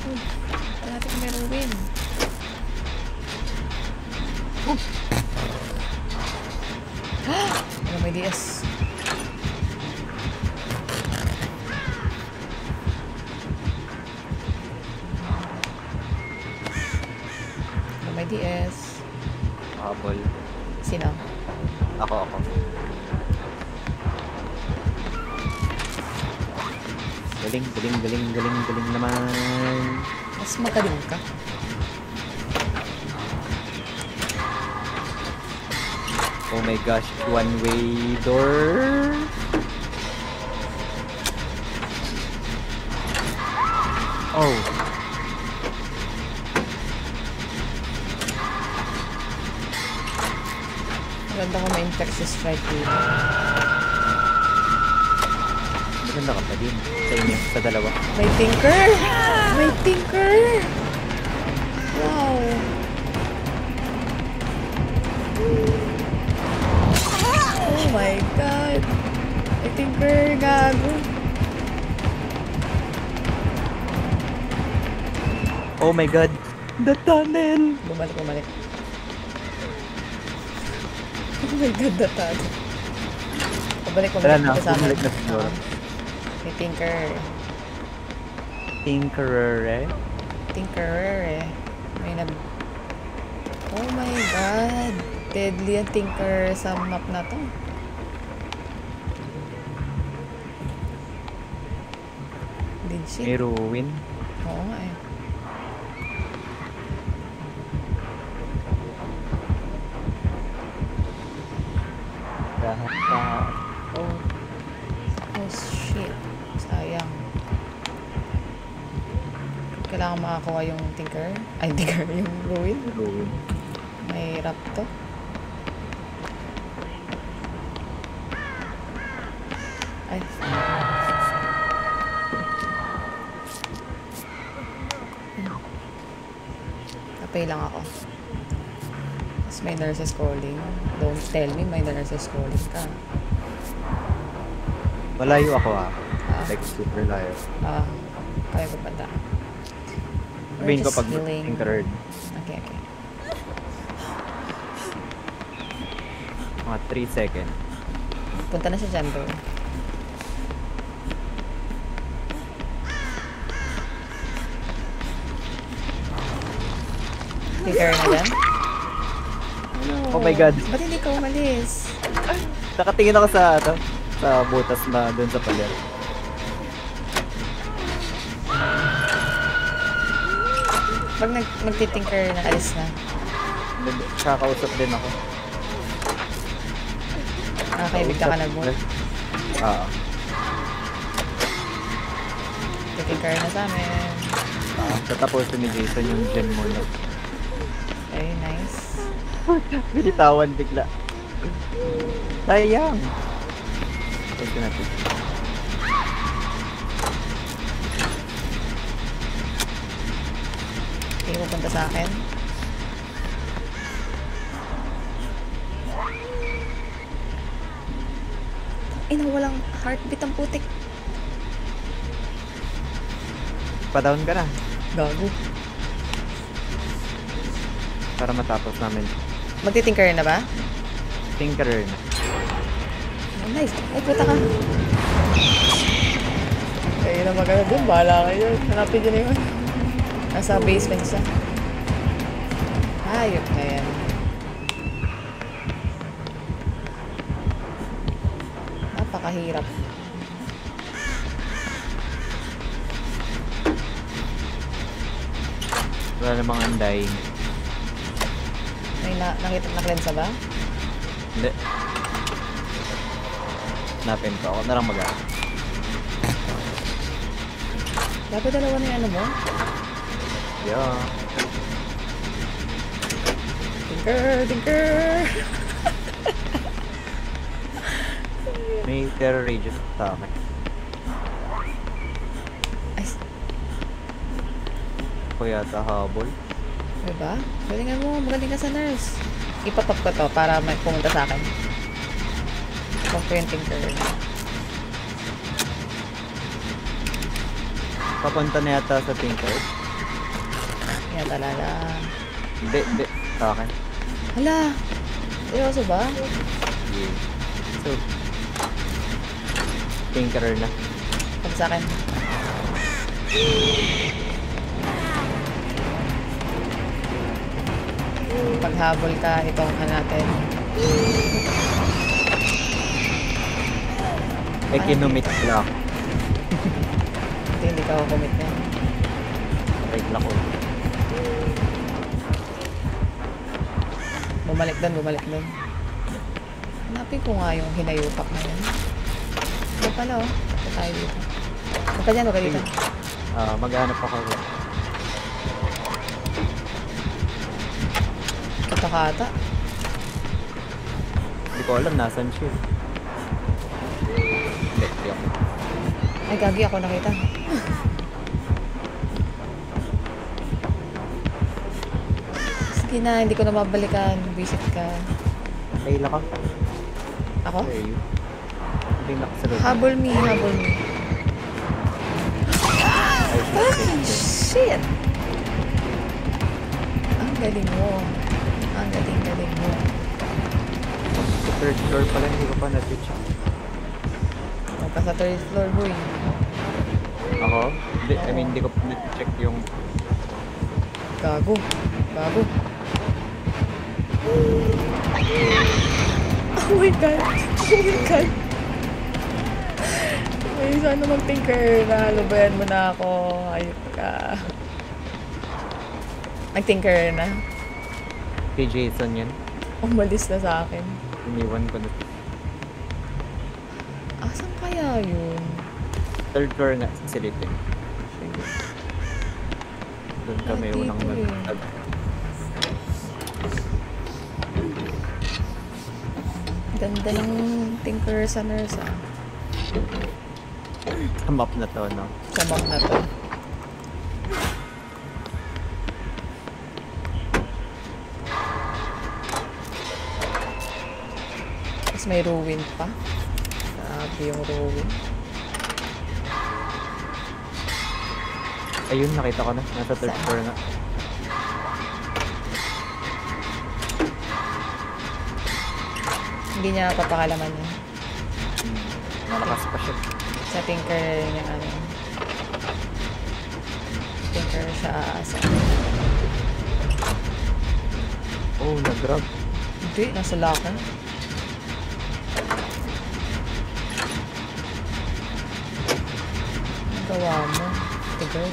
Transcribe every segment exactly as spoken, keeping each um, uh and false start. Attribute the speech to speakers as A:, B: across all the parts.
A: Uy, ito natin kung meron win. Ano may D S? Ano may D S?
B: Habol.
A: Sino?
B: Ako, ako. Galing, galing, galing, galing, galing naman.
A: Mas magaling ka.
B: Oh my gosh, one-way door. Oh.
A: Maganda ko may infectious strike dito.
B: Maganda ka pa din. Sa inyo, sa dalawa.
A: May tinker! May tinker! Wow! Oh my god! May tinker! Gago!
B: Oh my god! The tunnel!
A: Bumalik, bumalik. Oh my god, the tunnel. Bumalik, bumalik.
B: Tara na,
A: Ito sa akin.
B: bumalik na siguro.
A: May tinker.
B: Tinkerer eh?
A: Tinkerer eh. May nag... Oh my god! Deadly ang tinker sa map na to. Legit.
B: May ruin.
A: Oo nga eh.
B: Lahat oh.
A: Oh shit. Sayang. Kailangan makakuha yung tinker. Ay, tinker. Yung ruin.
B: Ruin.
A: May rap to. Ay. Kapay lang ako. Tapos may nurses calling. Don't tell me may nurses calling ka.
B: Malayo ako ah.
A: Ah.
B: Like super layo.
A: Ah. Kaya ko pa da.
B: Sabihin ko pag tinkered.
A: Okay, okay.
B: Mga three seconds.
A: Punta na siya dyan, bro. Tinker na dyan?
B: Oh my god.
A: Ba't hindi ka umalis?
B: Nakatingin ako sa ito. Sa butas na dun sa paler.
A: Pag nag magtitinker na, alis na.
B: Kakausap din ako.
A: Nakakaibig ka ka nag-mood.
B: Oo.
A: Titinker na sa amin.
B: Ah, tatapusin ni Jason yung gen mo na.
A: Very nice.
B: Binitawan bigla. Sayang. Thank you natin.
A: Okay, pupunta sa akin. Ina, walang heartbeat ang putik.
B: Pa-down ka na.
A: Gago.
B: Para matapos namin.
A: Magtitinker na ba?
B: Tinkerer na.
A: Oh, nice. Ay, puta ka. Kayo na magana dun. Bahala kayo. Hanapin dyan na yun. Nasa basement siya. Hayop na yan. Napakahirap.
B: Wala namang anday.
A: May na nakita na cleanse ba?
B: Hindi. Napin ko. Ako na lang mag-a.
A: Dapat dalawa na yung ano mo?
B: Yeah.
A: Tinker! Tinker!
B: May terror rages sa akin.
A: Ay,
B: Ako yata habol.
A: diba? Galingan mo. Magaling ka sa nurse. Ipapap ko to para may pumunta sa akin. Pag ko yung tinker.
B: Papunta na yata sa tinker.
A: Yan talaga.
B: Hindi, hindi. Sa akin.
A: Hala! Seryoso ba?
B: Yeah. So, tinkerer na.
A: Pag sa akin. Paghabol ka, itong ano natin.
B: Ay, kinumit lang.
A: Hindi, hindi ka ako commit na.
B: Right lang ko.
A: Bumalik doon, bumalik doon. Hanapin ko nga yung hinayupak na yan. Ito pala oh. Ito tayo dito. Huwag ka dyan, huwag ka dito.
B: Ah, maghanap ako.
A: Ito ka ata.
B: Hindi ko alam, nasan siya. Hindi, hindi ako.
A: Ay, gagi ako nakita. Sige na, hindi ko na mabalikan. Visit ka.
B: Kayla ka.
A: Ako?
B: Where are you? Hindi nakasalot.
A: Habol me, habol me.
B: Ay,
A: Fucking shit! Ang galing mo. Ang galing-galing mo.
B: sa third floor pala, hindi ko pa na-twitch.
A: Huwag ka sa third floor, boy.
B: Ako? Hindi, I mean, hindi ko pa na-check yung...
A: Gago. Gago. Oh my god. Oh my god. Ay, sana mag-tinker na. Lubayan mo na ako. Ayun ka. Nag-tinker na.
B: Kay Jason yan.
A: Umalis na sa akin.
B: Iniwan ko na.
A: Asan kaya yun?
B: Third floor nga, silipin.
A: Sige.
B: Doon kami
A: Ah,
B: unang
A: dito eh.
B: nag...
A: Ganda ng tinker sa nurse ah.
B: Sa map na to, no?
A: Sa map na to. Tapos may ruin pa. Grabe yung ruin.
B: Ayun, nakita ko na. Nasa third
A: Saan?
B: floor nga.
A: Hindi niya papakalaman yun.
B: Hmm. Malakas pa siya.
A: Sa tinker niya ano. Tinker siya aasa.
B: Oh, nag-grab.
A: Hindi, nasa locker. Ang gawa mo. Tigal.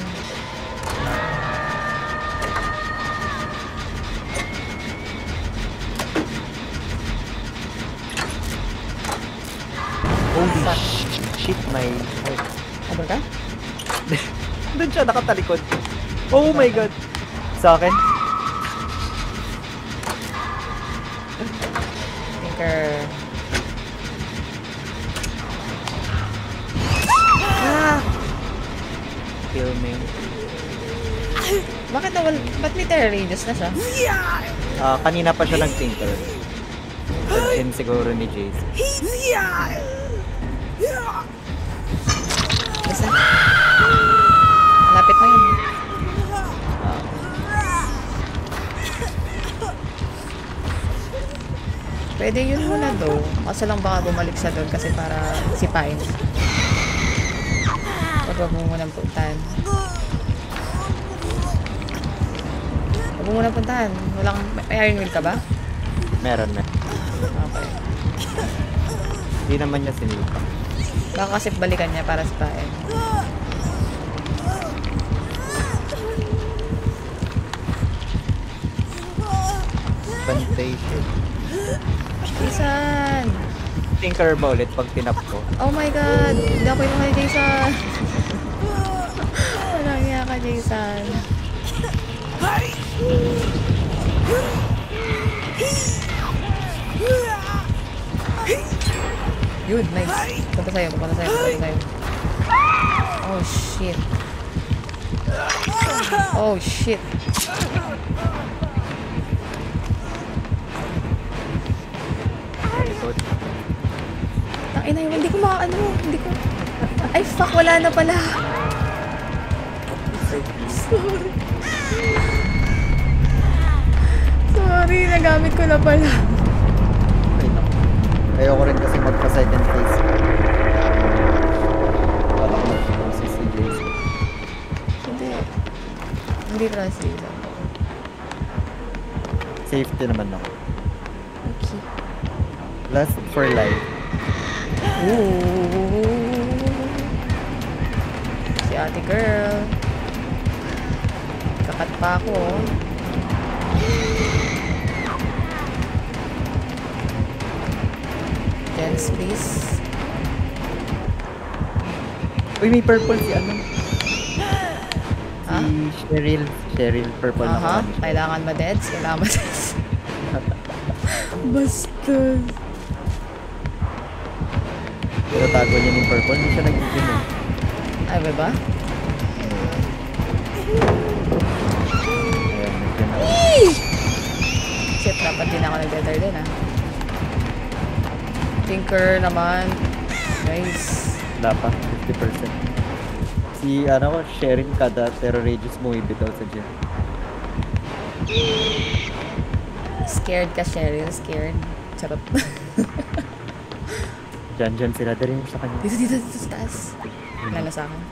B: Holy
A: Fuck.
B: shit, my heart.
A: Abal ka?
B: Doon siya, nakatalikod. Oh my god. Sa akin?
A: Tinker. Ah!
B: Kill me.
A: Bakit nawal... Ba't may terror radius na siya?
B: Ah, kanina pa siya nag-tinker. Din siguro ni Jason.
A: Basta. Lapit mo yun. Pwede yun muna do. Kaso lang baka bumalik siya doon kasi para sipain. Huwag mo munang puntahan. Huwag mo munang puntahan. Walang... May iron will ka ba?
B: Meron na.
A: Okay.
B: Hindi naman niya sinipa.
A: Baka kasi balikan niya para sipain.
B: Bantay siya.
A: Jason!
B: Tinker ba ulit pag tinap ko?
A: Oh my god! Hindi ako yung kay Jason! Walang niya ka, Jason. Yun, nice. Punta sa'yo, punta sa'yo, punta sa'yo. Oh shit. Oh shit.
B: Likod.
A: Tangina yun, hindi ko makaano, hindi ko... Ay fuck, wala na pala.
B: Sorry.
A: Sorry. Sorry, nagamit ko na pala.
B: Ay, no. Ayoko rin kasi magpa-second phase. Wala ko mag-process si Jason.
A: Hindi. Hindi translation.
B: Safety naman ako.
A: Okay.
B: Last for life.
A: Ooh. Si ate girl. Kakat pa ako. oh. Gens, please.
B: Uy, may purple si ano?
A: Ha?
B: Si Cheryl. Cheryl, purple na
A: Aha,
B: kuha ni Cheryl.
A: kailangan ma-deads. Kailangan ma-deads. Basta.
B: Pero tago niya yung purple, hindi siya nag-gym eh.
A: Ay, ba ba?
B: Ayan, nag-gym ako.
A: Shit, dapat din ako nag-deader din ah. Tinker naman. Nice.
B: Wala pa, fifty percent. Si, ano ko, Sherin kada, pero Regis bumibitaw sa gym.
A: Scared ka, Cheryl. Scared. Charot.
B: Diyan, diyan sila, dali mo sa kanya.
A: Dito, dito, dito sa taas. Lala sa akin.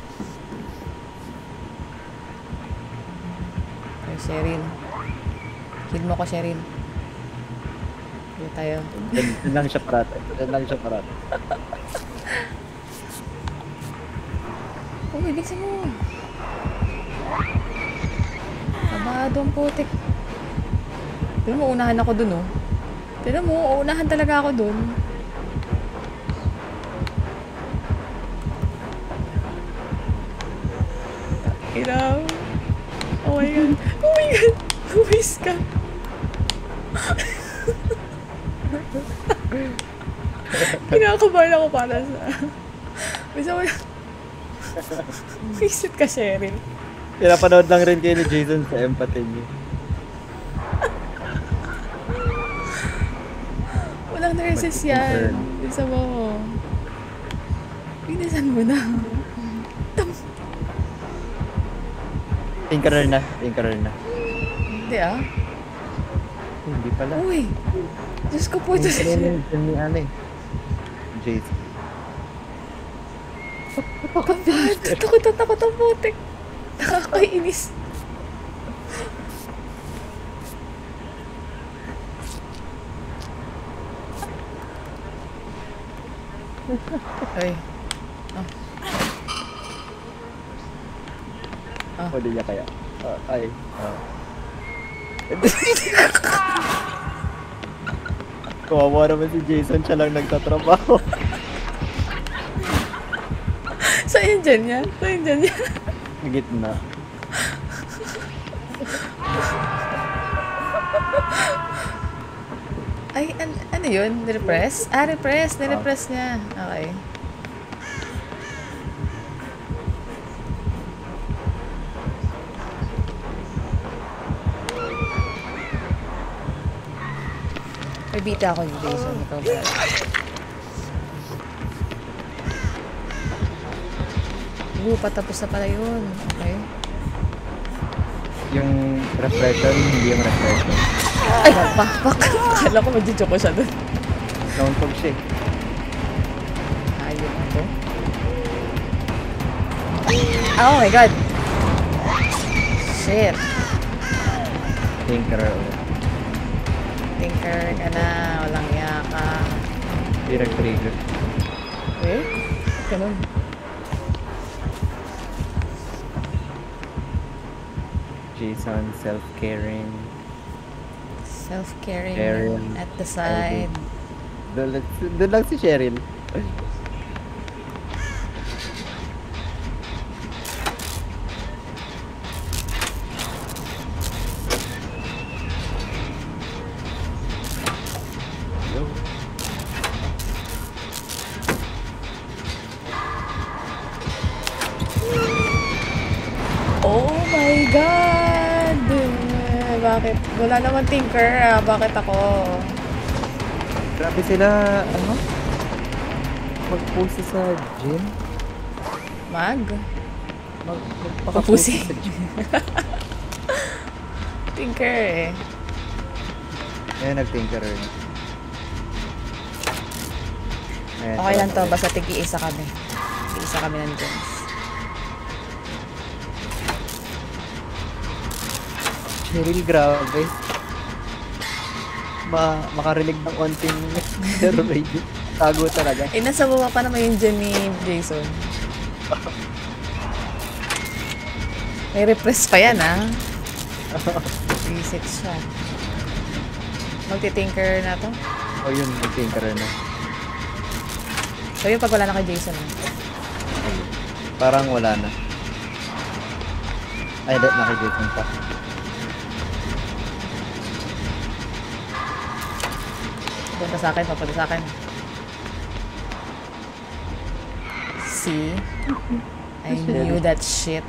A: Ay, Cheryl. Kill mo ko, Cheryl. Dito tayo.
B: Diyan, diyan lang siya parata. Diyan lang siya parata.
A: Oh, bibigsin mo. Kabado ang putik. Tignan mo, unahan ako dun, oh. Tignan mo, unahan talaga ako dun. Iraw. Oh my god. Oh my god. Lumis ka. Kinakabahan ako para sa... Bisa mo na... Visit ka, Cheryl.
B: Pinapanood lang rin kayo ni Jason sa empathy niya.
A: Walang nurses yan. Bisa mo. Pinisan mo na.
B: Tinkerer na, tinkerer na.
A: Hindi ah.
B: Hindi pala.
A: Uy. Diyos ko po ito si
B: Tinkerer na ni ano eh. Jason.
A: Kapag, takot na takot ang putik. Nakakainis. Ay. Ah. Ah.
B: Huli niya kaya. Ah, ay. Ah. Kawawa naman si Jason, siya lang nagtatrabaho.
A: Saan yung dyan niya? Saan yung dyan niya?
B: Sa gitna.
A: Ay, an ano yun? Repress? Ah, repress. Nirepress niya. Okay. May bita ako ni Jason. Ikaw ba? Oo, patapos na pala yun. Okay.
B: Yung refression, hindi yung refression.
A: Ay, fuck, fuck. Akala ko magjo-joke ko siya doon.
B: Nauntog siya eh.
A: Ayun ako. Oh my god. Shit.
B: Tinkerer ulit.
A: Tinker ka na. Walang iya ka.
B: Hindi nag-trigger.
A: Eh? Ganun.
B: Jason, self-caring.
A: Self-caring
B: Cheryl.
A: at the side.
B: Doon lang, doon lang si Cheryl. Yo.
A: Oh my god! Eh, bakit? Wala naman tinker ah. Bakit ako?
B: Grabe sila, ano? Mag-post sa gym?
A: Mag?
B: Mag
A: Papusi.
B: magpaka-post sa gym.
A: Tinker eh.
B: Ayan, nag-tinkerer na. Ayan,
A: Okay lang to,
B: sarap.
A: basta tigi-isa kami. Tigi-isa kami ng gens.
B: Cheryl, grabe. Ma makarinig ng konting zero radio. Tago talaga.
A: Eh, nasa baba pa naman yung gen ni Jason. May repress pa yan, ah. Reset siya. Magti-tinker na to.
B: O yun, nag-tinkerer na.
A: So yun, pag wala na kay Jason, ah.
B: Parang wala na. Ay, hindi, nakikita pa.
A: Punta sa akin, papunta sa akin. See? I knew that shit.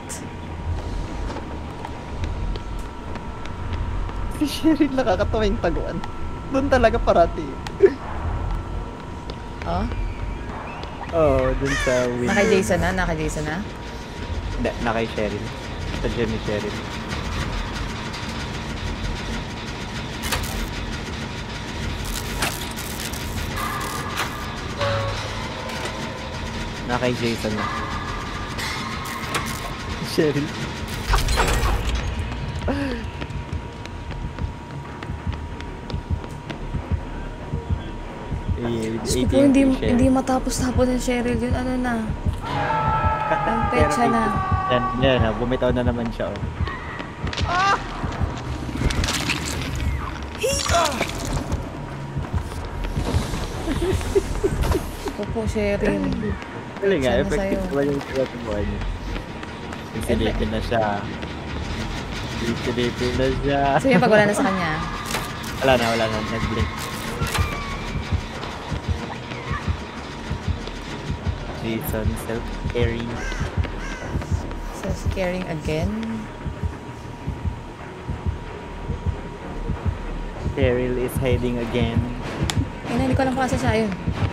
B: Si Cheryl, nakakatawa yung taguan. Doon talaga parati.
A: Oh?
B: Oo, oh, dun sa window.
A: Naka Jason na? Naka Jason na?
B: Hindi, na kay Cheryl. Sa gym ni Cheryl. Na kay Jason na. Cheryl.
A: Diyos ko po, hindi, hindi matapos-tapos ng Cheryl yun. Ano na? Ang petsa na.
B: Yan, yan, ha, bumitaw na naman siya. Oh. Ah!
A: Opo, Cheryl.
B: Galing nga,
A: Sana
B: effective
A: sa'yo.
B: naman yung sulat ng buhay niya. Silipin na siya. Silipin na siya.
A: So yun, pag wala na sa kanya.
B: Wala na, wala na. Nag-blink. Jason, self-caring.
A: Self-caring again.
B: Cheryl is hiding again.
A: Ay na, hindi ko alam kung asa siya. Ayun.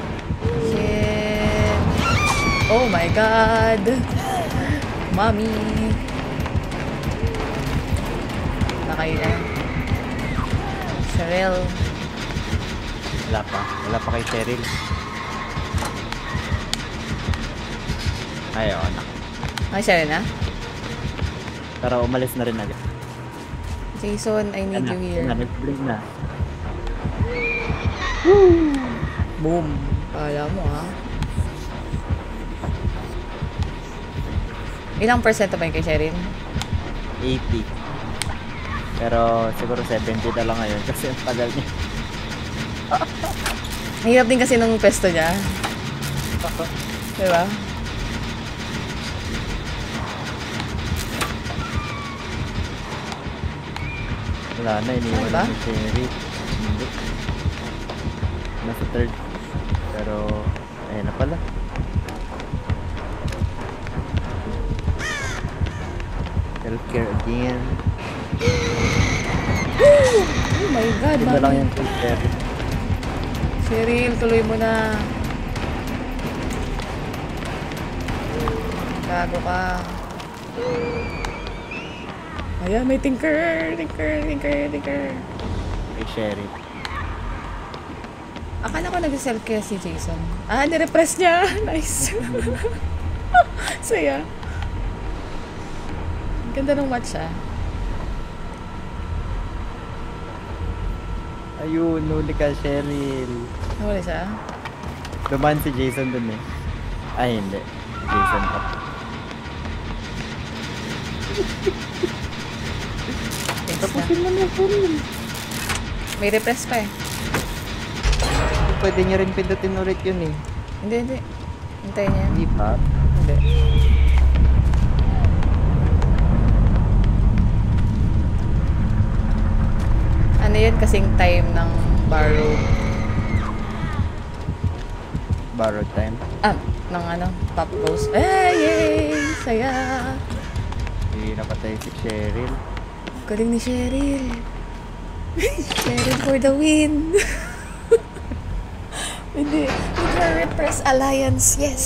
A: Shit. Oh my God. Mommy. Nakay na. Cheryl.
B: Wala pa. Wala pa kay Cheryl. Ay, oo, anak.
A: Ay, Cheryl na?
B: Pero umalis na rin agad.
A: Jason, I need
B: Anak,
A: you here.
B: na, nag-blink na.
A: Boom. Kala mo, ha? Ilang percent ba yun kay Cheryl?
B: eighty. Pero siguro seventy na lang ngayon kasi ang tagal niya.
A: Mahirap din kasi nung pesto niya. Diba?
B: Wala na, iniwan
A: Ano ba?
B: na si Cheryl. Hindi. Nasa third. Pero, ayun na pala. Healthcare again.
A: Oh my God,
B: Yun na lang
A: mami.
B: yung kay Cheryl.
A: Cheryl, tuloy mo na. Gago ka. Ayan, may tinker, tinker, tinker, tinker.
B: Kay Cheryl.
A: Akala ko nag-self-care si Jason. Ah, nirepress niya. Nice. Saya. Ganda ng match, ah.
B: Ayun, nuli ka, Cheryl.
A: Nahuli siya.
B: Duman si Jason dun eh. Ay, hindi. Jason up.
A: Thanks
B: Tapusin
A: na.
B: mo na, Cheryl.
A: May repress pa eh.
B: Pwede niya rin pindutin ulit yun eh.
A: Hindi, hindi. Hintayin niya.
B: Hindi pa.
A: Hindi. Ano yun? Kasing time ng borrow.
B: Borrowed time.
A: Ah, ng ano? Pop goes. Ay, yay! Saya!
B: Hindi napatay si Cheryl.
A: Galing ni Cheryl. Cheryl for the win. Hindi. With her repress alliance, yes.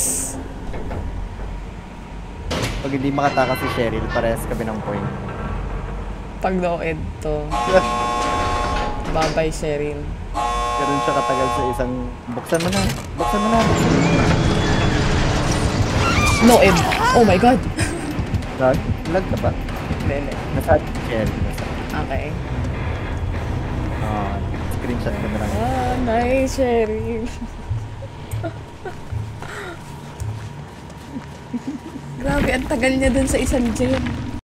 B: Pag hindi makatakas si Cheryl, parehas kami ng point.
A: Pag no-ed to. Bye-bye, Sherin.
B: Ganun siya katagal sa isang... Buksan mo na. Buksan mo na.
A: No, Eb. Oh my God.
B: Lag? Lag ka ba?
A: Hindi, hindi.
B: Nasa shell. Nasa...
A: Okay.
B: Ah, screenshot ko na lang.
A: Ah, nice, Sherin. Grabe, ang tagal niya dun sa isang gym.